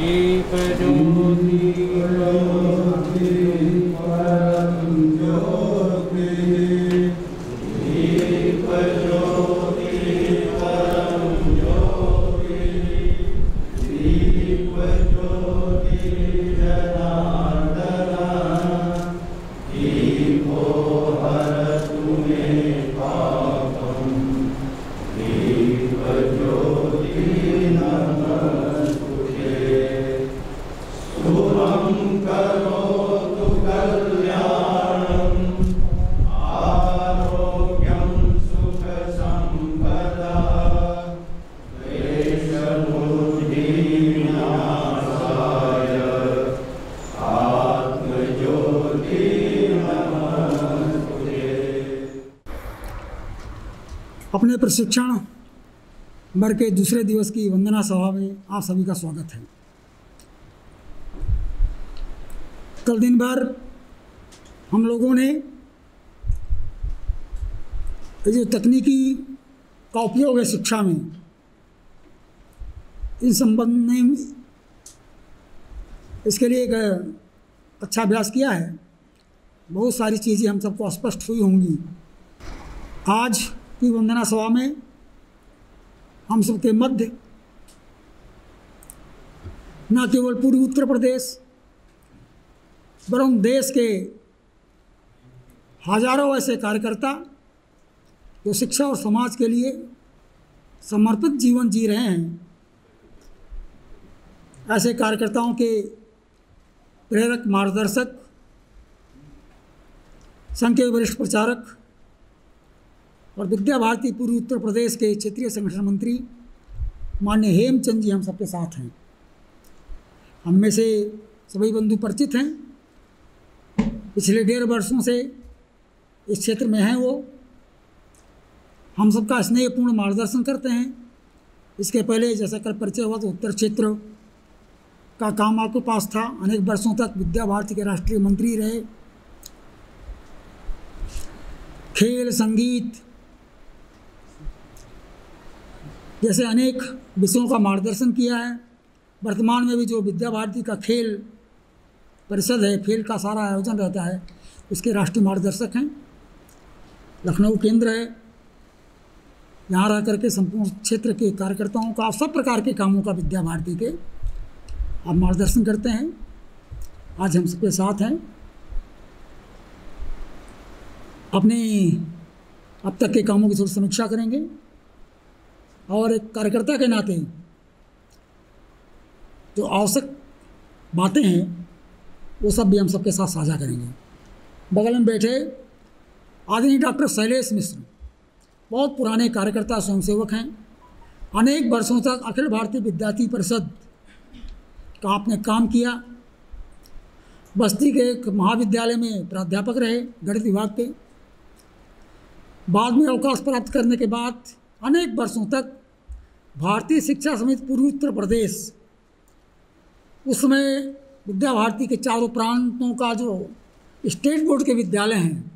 एक ज्योति परम ज्योति, एक ज्योति परम ज्योति, दीप ज्योति जनार्दन, दीपो हरतु मे पापम, दीप ज्योति नमस्तुते, शुभं करोतु कल्याणं, आरोग्यं सुख संपदा, क्लेशमुद्धिविनाशाय, आत्मज्योति नमस्तुते। अपने प्रशिक्षण वर्ग के दूसरे दिवस की वंदना सभा में आप सभी का स्वागत है। कल दिन भर हम लोगों ने ये जो तकनीकी का उपयोग है शिक्षा में, इस संबंध में इसके लिए एक अच्छा अभ्यास किया है। बहुत सारी चीज़ें हम सबको स्पष्ट हुई होंगी। आज की वंदना सभा में हम सबके मध्य न केवल पूर्वी उत्तर प्रदेश वरन देश के हजारों ऐसे कार्यकर्ता जो शिक्षा और समाज के लिए समर्पित जीवन जी रहे हैं, ऐसे कार्यकर्ताओं के प्रेरक मार्गदर्शक, संघ के वरिष्ठ प्रचारक और विद्या भारती पूर्वी उत्तर प्रदेश के क्षेत्रीय संगठन मंत्री माननीय हेमचंद जी हम सबके साथ हैं। हम में से सभी बंधु परिचित हैं, पिछले 1.5 वर्षों से इस क्षेत्र में हैं। वो हम सबका स्नेहपूर्ण मार्गदर्शन करते हैं। इसके पहले जैसा कल परिचय हुआ तो उत्तर क्षेत्र का काम आपके पास था। अनेक वर्षों तक विद्या भारती के राष्ट्रीय मंत्री रहे। खेल, संगीत जैसे अनेक विषयों का मार्गदर्शन किया है। वर्तमान में भी जो विद्या भारती का खेल परिषद है, खेल का सारा आयोजन रहता है, उसके राष्ट्रीय मार्गदर्शक हैं। लखनऊ केंद्र है, यहाँ रह करके संपूर्ण क्षेत्र के कार्यकर्ताओं का, सब प्रकार के कामों का विद्या भारती के आप मार्गदर्शन करते हैं। आज हम सबके साथ हैं। अपने अब तक के कामों की थोड़ी समीक्षा करेंगे और एक कार्यकर्ता के नाते जो आवश्यक बातें हैं वो सब भी हम सबके साथ साझा करेंगे। बगल में बैठे आदरणीय डॉक्टर शैलेश मिश्र बहुत पुराने कार्यकर्ता स्वयंसेवक हैं। अनेक वर्षों तक अखिल भारतीय विद्यार्थी परिषद का आपने काम किया। बस्ती के एक महाविद्यालय में प्राध्यापक रहे गणित विभाग के। बाद में अवकाश प्राप्त करने के बाद अनेक वर्षों तक भारतीय शिक्षा समिति पूर्वी उत्तर प्रदेश, उस समय विद्या भारती के चारों प्रांतों का जो स्टेट बोर्ड के विद्यालय हैं,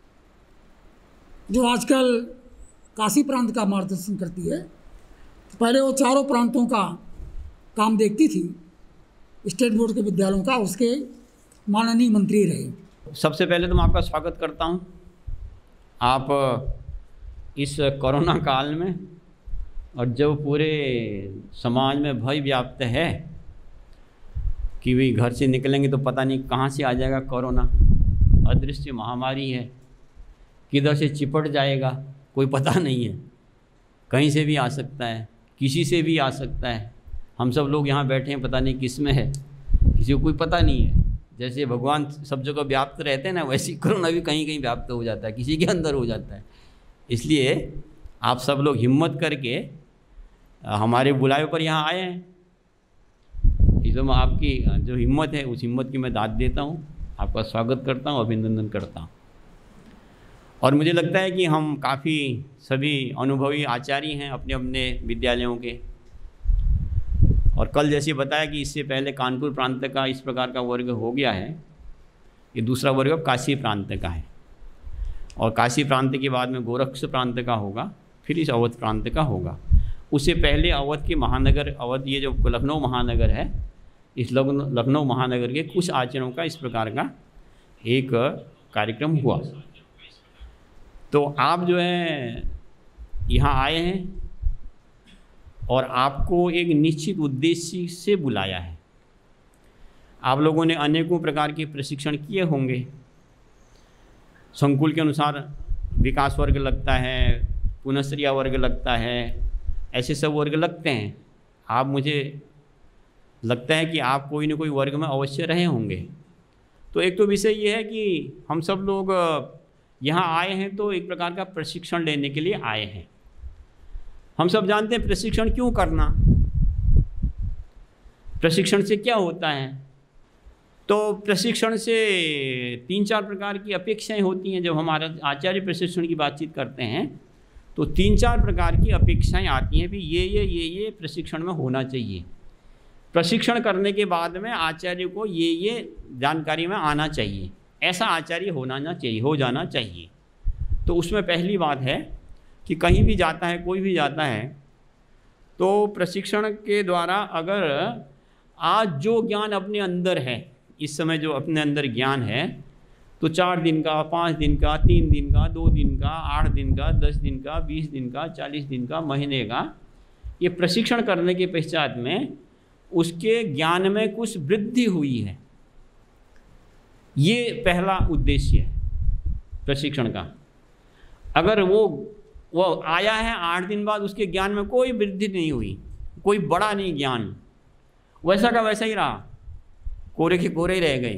जो आजकल काशी प्रांत का मार्गदर्शन करती है, तो पहले वो चारों प्रांतों का काम देखती थी स्टेट बोर्ड के विद्यालयों का। उसके माननीय मंत्री रहे। सबसे पहले तो मैं आपका स्वागत करता हूं। आप इस कोरोना काल में और जब पूरे समाज में भय व्याप्त है कि भी घर से निकलेंगे तो पता नहीं कहाँ से आ जाएगा कोरोना, अदृश्य महामारी है, किधर से चिपट जाएगा कोई पता नहीं है, कहीं से भी आ सकता है, किसी से भी आ सकता है। हम सब लोग यहाँ बैठे हैं, पता नहीं किस में है, किसी को कोई पता नहीं है। जैसे भगवान सब जगह व्याप्त रहते हैं ना, वैसे कोरोना भी कहीं कहीं व्याप्त हो जाता है, किसी के अंदर हो जाता है। इसलिए आप सब लोग हिम्मत करके हमारे बुलावे पर यहाँ आए हैं। इसमें आपकी जो हिम्मत है, उस हिम्मत की मैं दाद देता हूँ, आपका स्वागत करता हूँ, अभिनंदन करता हूँ। और मुझे लगता है कि हम काफ़ी सभी अनुभवी आचार्य हैं अपने अपने विद्यालयों के। और कल जैसे बताया कि इससे पहले कानपुर प्रांत का इस प्रकार का वर्ग हो गया है, ये दूसरा वर्ग काशी प्रांत का है। और काशी प्रांत के बाद में गोरक्ष प्रांत का होगा, फिर इस अवध प्रांत का होगा। उससे पहले अवध के महानगर, अवध ये जो लखनऊ महानगर है, इस लखनऊ महानगर के कुछ आचरणों का इस प्रकार का एक कार्यक्रम हुआ। तो आप जो है यहाँ आए हैं और आपको एक निश्चित उद्देश्य से बुलाया है। आप लोगों ने अनेकों प्रकार के प्रशिक्षण किए होंगे। संकुल के अनुसार विकास वर्ग लगता है, पुनःश्रिया वर्ग लगता है, ऐसे सब वर्ग लगते हैं। आप, मुझे लगता है कि आप कोई न कोई वर्ग में अवश्य रहे होंगे। तो एक तो विषय ये है कि हम सब लोग यहाँ आए हैं तो एक प्रकार का प्रशिक्षण लेने के लिए आए हैं। हम सब जानते हैं प्रशिक्षण क्यों करना, प्रशिक्षण से क्या होता है। तो प्रशिक्षण से 3-4 प्रकार की अपेक्षाएं होती हैं। जब हमारा आचार्य प्रशिक्षण की बातचीत करते हैं तो 3-4 प्रकार की अपेक्षाएं आती हैं भी ये प्रशिक्षण में होना चाहिए। प्रशिक्षण करने के बाद में आचार्य को ये जानकारी में आना चाहिए, ऐसा आचार्य हो जाना चाहिए। तो उसमें पहली बात है कि कहीं भी जाता है, कोई भी जाता है, तो प्रशिक्षण के द्वारा अगर आज जो ज्ञान अपने अंदर है, इस समय जो अपने अंदर ज्ञान है, तो 4 दिन का, 5 दिन का, 3 दिन का, 2 दिन का, 8 दिन का, 10 दिन का, 20 दिन का, 40 दिन का, महीने का, ये प्रशिक्षण करने के पश्चात में उसके ज्ञान में कुछ वृद्धि हुई है। ये पहला उद्देश्य है प्रशिक्षण का। अगर वो आया है 8 दिन बाद, उसके ज्ञान में कोई वृद्धि नहीं हुई, कोई बड़ा नहीं ज्ञान, वैसा का वैसा ही रहा, कोरे के कोरे ही रह गए,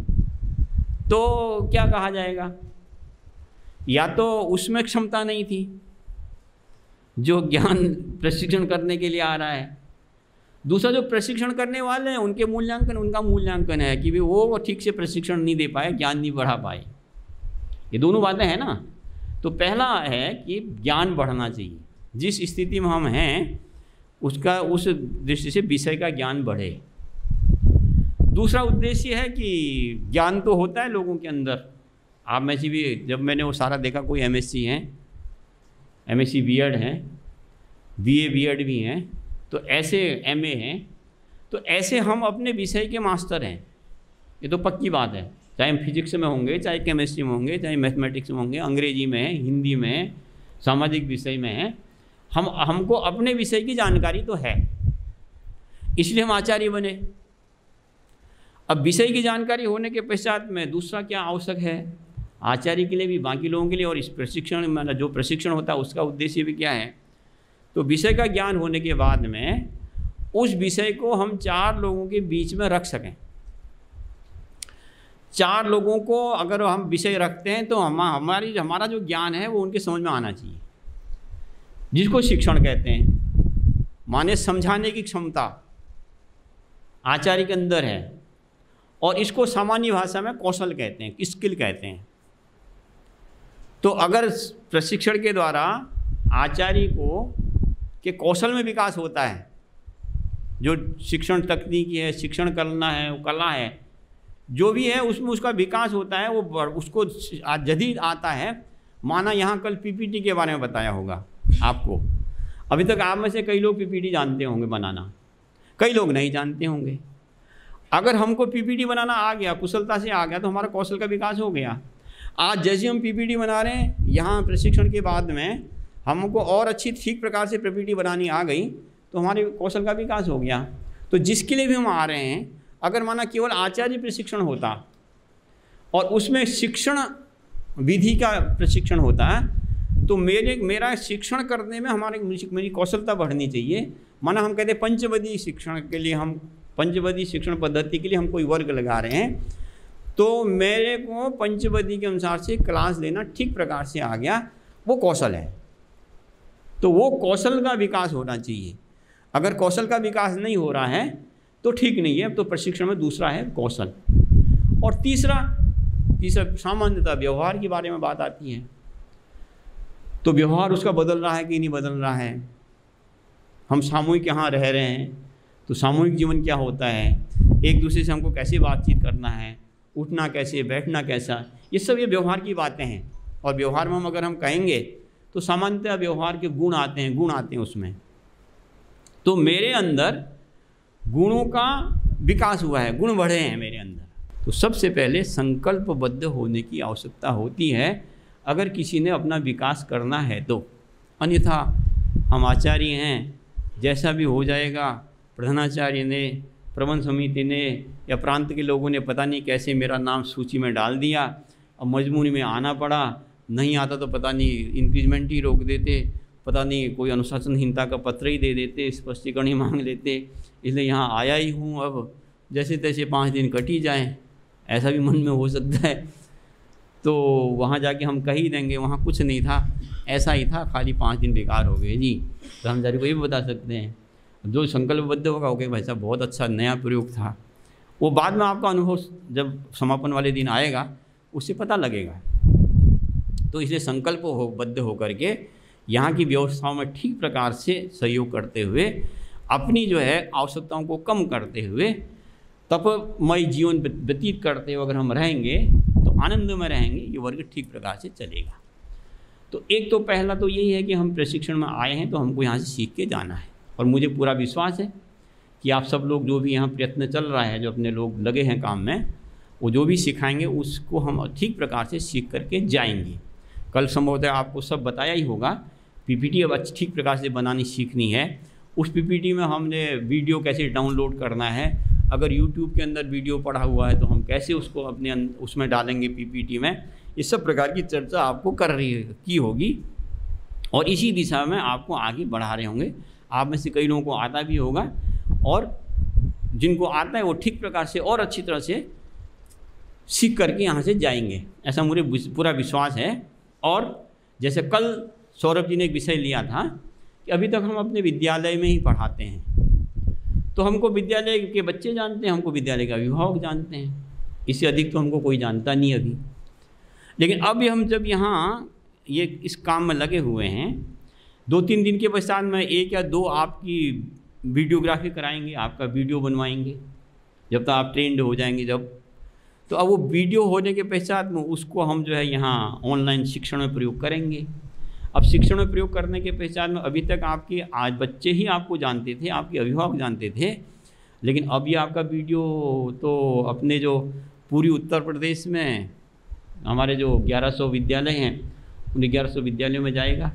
तो क्या कहा जाएगा? या तो उसमें क्षमता नहीं थी जो ज्ञान प्रशिक्षण करने के लिए आ रहा है। दूसरा, जो प्रशिक्षण करने वाले हैं उनका मूल्यांकन है कि वो ठीक से प्रशिक्षण नहीं दे पाए, ज्ञान नहीं बढ़ा पाए। ये दोनों बातें हैं ना। तो पहला है कि ज्ञान बढ़ना चाहिए, जिस स्थिति में हम हैं उसका, उस दृष्टि से विषय का ज्ञान बढ़े। दूसरा उद्देश्य है कि ज्ञान तो होता है लोगों के अंदर। आप में से भी जब मैंने वो सारा देखा, कोई MSc हैं, MSc B.Ed हैं, BA B.Ed भी हैं, तो ऐसे MA हैं, तो ऐसे हम अपने विषय के मास्टर हैं। ये तो पक्की बात है, चाहे हम फिजिक्स में होंगे, चाहे केमिस्ट्री में होंगे, चाहे मैथमेटिक्स में होंगे, अंग्रेजी में है, हिंदी में है, सामाजिक विषय में है, हमको अपने विषय की जानकारी तो है, इसलिए हम आचार्य बने। अब विषय की जानकारी होने के पश्चात में दूसरा क्या आवश्यक है आचार्य के लिए भी, बाकी लोगों के लिए, और इस प्रशिक्षण में जो प्रशिक्षण होता है उसका उद्देश्य भी क्या है? तो विषय का ज्ञान होने के बाद में उस विषय को हम 4 लोगों के बीच में रख सकें। 4 लोगों को अगर हम विषय रखते हैं तो हमारा जो ज्ञान है वो उनके समझ में आना चाहिए, जिसको शिक्षण कहते हैं। माने समझाने की क्षमता आचार्य के अंदर है, और इसको सामान्य भाषा में कौशल कहते हैं, स्किल कहते हैं। तो अगर प्रशिक्षण के द्वारा आचार्य के कौशल में विकास होता है, जो शिक्षण तकनीकी है, शिक्षण करना है, वो कला है, जो भी है उसमें उसका विकास होता है, वो उसको जदीद आता है। माना यहाँ कल PPT के बारे में बताया होगा आपको, अभी तक आप में से कई लोग PPT जानते होंगे बनाना, कई लोग नहीं जानते होंगे। अगर हमको PPT बनाना आ गया, कुशलता से आ गया, तो हमारा कौशल का विकास हो गया। आज जैसे हम PPT बना रहे हैं, यहाँ प्रशिक्षण के बाद में हमको और अच्छी ठीक प्रकार से PPT बनानी आ गई, तो हमारे कौशल का विकास हो गया। तो जिसके लिए भी हम आ रहे हैं, अगर माना केवल आचार्य प्रशिक्षण होता और उसमें शिक्षण विधि का प्रशिक्षण होता है, तो मेरा शिक्षण करने में मेरी कौशलता बढ़नी चाहिए। माना हम कहते हैं पंचवदी शिक्षण के लिए, हम पंचवदी शिक्षण पद्धति के लिए हम कोई वर्ग लगा रहे हैं, तो मेरे को पंचवदी के अनुसार से क्लास लेना ठीक प्रकार से आ गया, वो कौशल है। तो वो कौशल का विकास होना चाहिए। अगर कौशल का विकास नहीं हो रहा है तो ठीक नहीं है। तो प्रशिक्षण में दूसरा है कौशल। और तीसरा सामान्यतः व्यवहार के बारे में बात आती है। तो व्यवहार उसका बदल रहा है कि नहीं बदल रहा है। हम सामूहिक यहाँ रह रहे हैं, तो सामूहिक जीवन क्या होता है, एक दूसरे से हमको कैसे बातचीत करना है, उठना कैसे, बैठना कैसा, ये सब ये व्यवहार की बातें हैं। और व्यवहार में अगर हम कहेंगे तो सामान्यतः व्यवहार के गुण आते हैं उसमें। तो मेरे अंदर गुणों का विकास हुआ है, गुण बढ़े हैं मेरे अंदर। तो सबसे पहले संकल्पबद्ध होने की आवश्यकता होती है अगर किसी ने अपना विकास करना है तो। अन्यथा हम आचार्य हैं, जैसा भी हो जाएगा, प्रधानाचार्य ने, प्रबंध समिति ने या प्रांत के लोगों ने पता नहीं कैसे मेरा नाम सूची में डाल दिया, अब मजबूरी में आना पड़ा, नहीं आता तो पता नहीं इंक्रीजमेंट ही रोक देते, पता नहीं कोई अनुशासनहीनता का पत्र ही दे देते, स्पष्टीकरण ही मांग लेते, इसलिए यहाँ आया ही हूँ, अब जैसे तैसे 5 दिन कट ही जाएँ, ऐसा भी मन में हो सकता है। तो वहाँ जाके हम कह ही देंगे वहाँ कुछ नहीं था, ऐसा ही था, खाली 5 दिन बेकार हो गए जी। कर्मचारी को ये भी बता सकते हैं। जो संकल्पबद्ध होगा ओके भाई साहब बहुत अच्छा नया प्रयोग था, वो बाद में आपका अनुभव जब समापन वाले दिन आएगा उससे पता लगेगा। तो इसलिए संकल्पबद्ध होकर के यहाँ की व्यवस्थाओं में ठीक प्रकार से सहयोग करते हुए, अपनी जो है आवश्यकताओं को कम करते हुए, तपमय जीवन व्यतीत करते हुए अगर हम रहेंगे तो आनंद में रहेंगे, ये वर्ग ठीक प्रकार से चलेगा। तो एक तो पहला तो यही है कि हम प्रशिक्षण में आए हैं तो हमको यहाँ से सीख के जाना है, और मुझे पूरा विश्वास है कि आप सब लोग जो भी यहाँ प्रयत्न चल रहा है, जो अपने लोग लगे हैं काम में, वो जो भी सिखाएंगे उसको हम ठीक प्रकार से सीख करके जाएंगे। कल संभवतः आपको सब बताया ही होगा, पीपीटी अब ठीक प्रकार से बनानी सीखनी है। उस पीपीटी में हमने वीडियो कैसे डाउनलोड करना है, अगर यूट्यूब के अंदर वीडियो पड़ा हुआ है तो हम कैसे उसको अपने उसमें डालेंगे पीपीटी में, इस सब प्रकार की चर्चा आपको की होगी, और इसी दिशा में आपको आगे बढ़ा रहे होंगे। आप में से कई लोगों को आता भी होगा, और जिनको आता है वो ठीक प्रकार से और अच्छी तरह से सीख करके यहाँ से जाएंगे, ऐसा मुझे पूरा विश्वास है। और जैसे कल सौरभ जी ने एक विषय लिया था कि अभी तक हम अपने विद्यालय में ही पढ़ाते हैं, तो हमको विद्यालय के बच्चे जानते हैं, हमको विद्यालय का अभिभावक जानते हैं, इससे अधिक तो हमको कोई जानता नहीं अभी। लेकिन अभी हम जब यहाँ ये इस काम में लगे हुए हैं, 2-3 दिन के पश्चात में 1 या 2 आपकी वीडियोग्राफी कराएंगे, आपका वीडियो बनवाएंगे, जब तक आप ट्रेंड हो जाएंगे जब। तो अब वो वीडियो होने के पश्चात में उसको हम जो है यहाँ ऑनलाइन शिक्षण में प्रयोग करेंगे। अब शिक्षण में प्रयोग करने के पश्चात में अभी तक आपके आज बच्चे ही आपको जानते थे, आपके अभिभावक जानते थे, लेकिन अब ये आपका वीडियो तो अपने जो पूरी उत्तर प्रदेश में हमारे जो 1100 विद्यालय हैं उन 1100 विद्यालयों में जाएगा,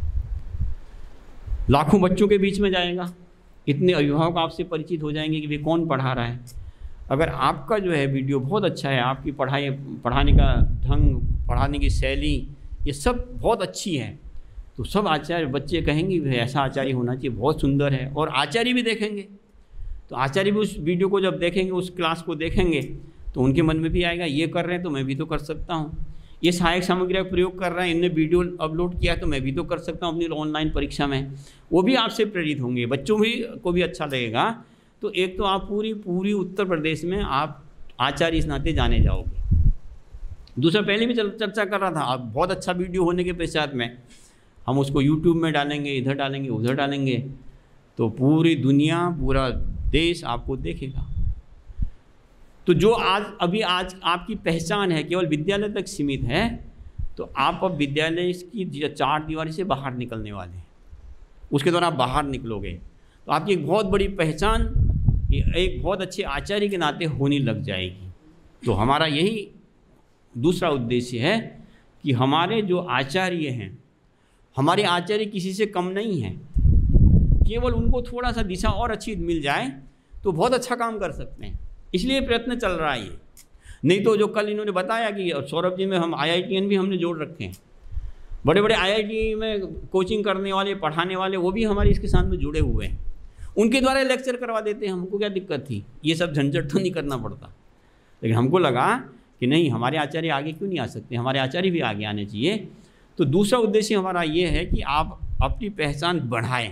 लाखों बच्चों के बीच में जाएगा, इतने अभिभावक आपसे परिचित हो जाएंगे कि वे कौन पढ़ा रहा है। अगर आपका जो है वीडियो बहुत अच्छा है, आपकी पढ़ाने का ढंग, पढ़ाने की शैली, ये सब बहुत अच्छी है, तो सब आचार्य बच्चे कहेंगे भाई ऐसा आचार्य होना चाहिए, बहुत सुंदर है। और आचार्य भी देखेंगे, तो आचार्य भी उस वीडियो को जब देखेंगे, उस क्लास को देखेंगे, तो उनके मन में भी आएगा ये कर रहे हैं तो मैं भी तो कर सकता हूँ, ये सहायक सामग्री का प्रयोग कर रहे हैं, इनने वीडियो अपलोड किया तो मैं भी तो कर सकता हूँ अपनी ऑनलाइन परीक्षा में। वो भी आपसे प्रेरित होंगे, बच्चों को भी अच्छा लगेगा। तो एक तो आप पूरी उत्तर प्रदेश में आप आचार्य इस नाते जाने जाओगे। दूसरा, पहले भी चर्चा कर रहा था, आप बहुत अच्छा वीडियो होने के पश्चात में हम उसको यूट्यूब में डालेंगे, इधर डालेंगे, उधर डालेंगे, तो पूरी दुनिया, पूरा देश आपको देखेगा। तो जो आज आपकी पहचान है केवल विद्यालय तक सीमित है, तो आप अब विद्यालय की 4 दीवारी से बाहर निकलने वाले हैं, उसके दौरान आप बाहर निकलोगे तो आपकी एक बहुत बड़ी पहचान एक बहुत अच्छे आचार्य के नाते होने लग जाएगी। तो हमारा यही दूसरा उद्देश्य है कि हमारे जो आचार्य हैं, हमारे आचार्य किसी से कम नहीं हैं, केवल उनको थोड़ा सा दिशा और अच्छी मिल जाए तो बहुत अच्छा काम कर सकते हैं, इसलिए प्रयत्न चल रहा है ये। नहीं तो जो कल इन्होंने बताया कि सौरभ जी में हम IITN भी हमने जोड़ रखे हैं, बड़े बड़े IIT में कोचिंग करने वाले, पढ़ाने वाले, वो भी हमारे इसके साथ में जुड़े हुए हैं, उनके द्वारा लेक्चर करवा देते हैं। हमको क्या दिक्कत थी, ये सब झंझट तो नहीं करना पड़ता। लेकिन हमको लगा कि नहीं, हमारे आचार्य आगे क्यों नहीं आ सकते, हमारे आचार्य भी आगे आने चाहिए। तो दूसरा उद्देश्य हमारा ये है कि आप अपनी पहचान बढ़ाएं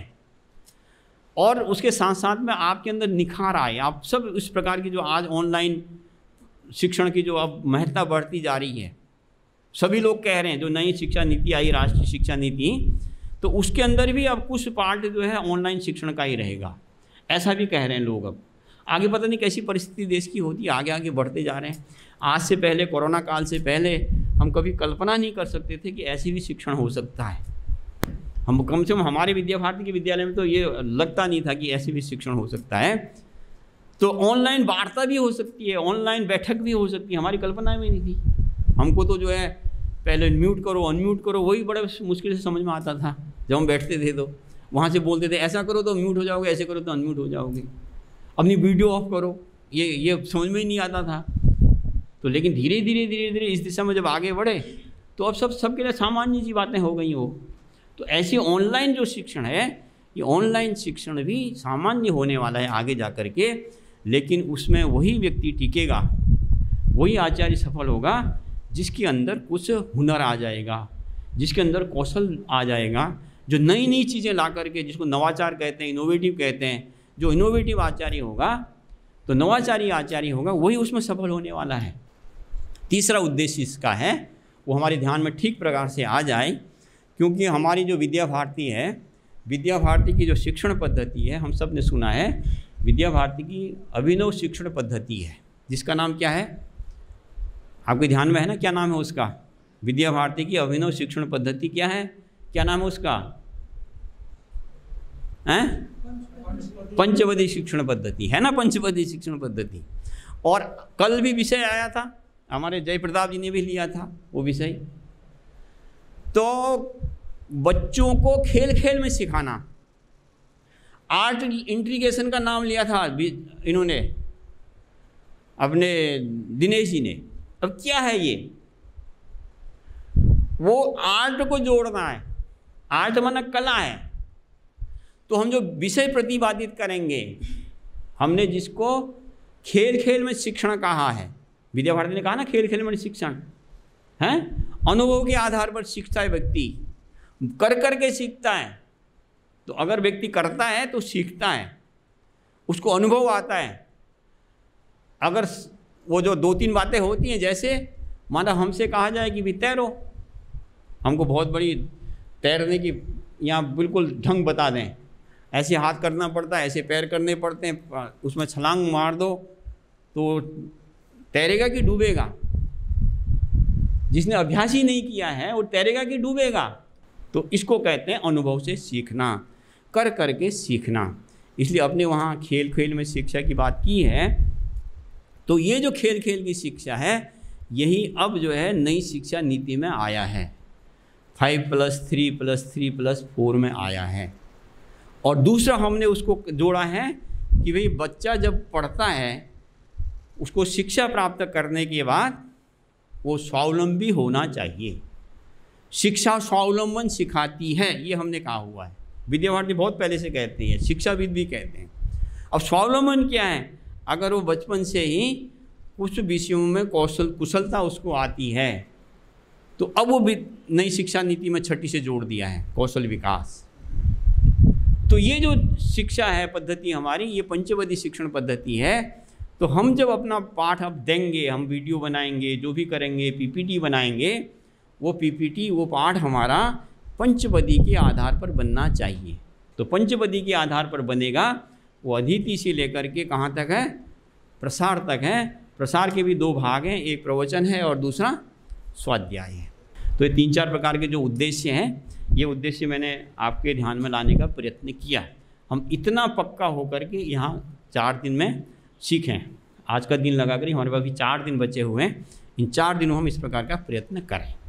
और उसके साथ साथ में आपके अंदर निखार आए। आप सब इस प्रकार की जो आज ऑनलाइन शिक्षण की जो अब महत्ता बढ़ती जा रही है, सभी लोग कह रहे हैं, जो नई शिक्षा नीति आई, राष्ट्रीय शिक्षा नीति, तो उसके अंदर भी अब कुछ पार्ट जो है ऑनलाइन शिक्षण का ही रहेगा, ऐसा भी कह रहे हैं लोग। अब आगे पता नहीं कैसी परिस्थिति देश की होती है, आगे आगे बढ़ते जा रहे हैं। आज से पहले, कोरोना काल से पहले, हम कभी कल्पना नहीं कर सकते थे कि ऐसी भी शिक्षण हो सकता है। हम कम से कम हमारे विद्या भारती के विद्यालय में तो ये लगता नहीं था कि ऐसे भी शिक्षण हो सकता है। तो ऑनलाइन वार्ता भी हो सकती है, ऑनलाइन बैठक भी हो सकती है, हमारी कल्पना में नहीं थी। हमको तो जो है पहले म्यूट करो अनम्यूट करो वही बड़े मुश्किल से समझ में आता था। जब हम बैठते थे तो वहाँ से बोलते थे ऐसा करो तो म्यूट हो जाओगे, ऐसे करो तो अनम्यूट हो जाओगे, अपनी वीडियो ऑफ करो, ये समझ में ही नहीं आता था। तो लेकिन धीरे धीरे इस दिशा में जब आगे बढ़े तो अब सबके लिए सामान्य सी बातें हो गई हो। तो ऐसे ऑनलाइन जो शिक्षण है, ये ऑनलाइन शिक्षण भी सामान्य होने वाला है आगे जा कर के, लेकिन उसमें वही व्यक्ति टिकेगा, वही आचार्य सफल होगा जिसके अंदर कुछ हुनर आ जाएगा, जिसके अंदर कौशल आ जाएगा, जो नई नई चीज़ें ला करके, जिसको नवाचार कहते हैं, इनोवेटिव कहते हैं, जो इनोवेटिव आचार्य होगा, तो नवाचारी आचार्य होगा, वही उसमें सफल होने वाला है। तीसरा उद्देश्य इसका है वो हमारे ध्यान में ठीक प्रकार से आ जाए, क्योंकि हमारी जो विद्या भारती है, विद्या भारती की जो शिक्षण पद्धति है, हम सब ने सुना है विद्या भारती की अभिनव शिक्षण पद्धति है, जिसका नाम क्या है, आपके ध्यान में है ना, क्या नाम है उसका? विद्या भारती की अभिनव शिक्षण पद्धति क्या है, क्या नाम है उसका? हैं? पंचपदी शिक्षण पद्धति है ना, पंचपदी शिक्षण पद्धति। और कल भी विषय आया था, हमारे जय प्रताप जी ने भी लिया था वो विषय। तो बच्चों को खेल खेल में सिखाना, आर्ट इंटीग्रेशन का नाम लिया था इन्होंने, अपने दिनेश जी ने। अब क्या है ये? वो आर्ट को जोड़ना है, आर्ट माना कला है। तो हम जो विषय प्रतिपादित करेंगे, हमने जिसको खेल खेल में शिक्षण कहा है, विद्या भारती ने कहा ना खेल खेल में शिक्षण है, अनुभव के आधार पर सीखता है व्यक्ति, कर कर के सीखता है। तो अगर व्यक्ति करता है तो सीखता है, उसको अनुभव आता है। अगर वो जो 2-3 बातें होती हैं, जैसे माना हमसे कहा जाए कि भी तैरो, हमको बहुत बड़ी तैरने की यहाँ बिल्कुल ढंग बता दें, ऐसे हाथ करना पड़ता है, ऐसे पैर करने पड़ते हैं, उसमें छलांग मार दो तो तैरेगा कि डूबेगा? जिसने अभ्यास ही नहीं किया है वो तैरेगा कि डूबेगा? तो इसको कहते हैं अनुभव से सीखना, कर करके सीखना। इसलिए अपने वहाँ खेल खेल में शिक्षा की बात की है। तो ये जो खेल खेल की शिक्षा है, यही अब जो है नई शिक्षा नीति में आया है, 5+3+3+4 में आया है। और दूसरा हमने उसको जोड़ा है कि भाई बच्चा जब पढ़ता है, उसको शिक्षा प्राप्त करने के बाद वो स्वावलंबी होना चाहिए। शिक्षा स्वावलंबन सिखाती है, ये हमने कहा हुआ है। विद्या भारती बहुत पहले से कहती है, शिक्षाविद भी कहते हैं। अब स्वावलंबन क्या है? अगर वो बचपन से ही कुछ विषयों में कुशलता उसको आती है, तो अब वो भी नई शिक्षा नीति में 6ठी से जोड़ दिया है, कौशल विकास। तो ये जो शिक्षा है पद्धति हमारी, ये पंचपदी शिक्षण पद्धति है। तो हम जब अपना पाठ अब देंगे, हम वीडियो बनाएंगे, जो भी करेंगे, पीपीटी बनाएंगे, वो पीपीटी, वो पाठ हमारा पंचपदी के आधार पर बनना चाहिए। तो पंचपदी के आधार पर बनेगा, वो अदिति से लेकर के कहाँ तक है? प्रसार तक है। प्रसार के भी 2 भाग हैं, एक प्रवचन है और दूसरा स्वाध्याय है। तो ये 3-4 प्रकार के जो उद्देश्य हैं, ये उद्देश्य मैंने आपके ध्यान में लाने का प्रयत्न किया। हम इतना पक्का होकर के यहाँ 4 दिन में सीखें। आज का दिन लगा कर हमारे पास भी 4 दिन बचे हुए हैं, इन 4 दिनों हम इस प्रकार का प्रयत्न करें।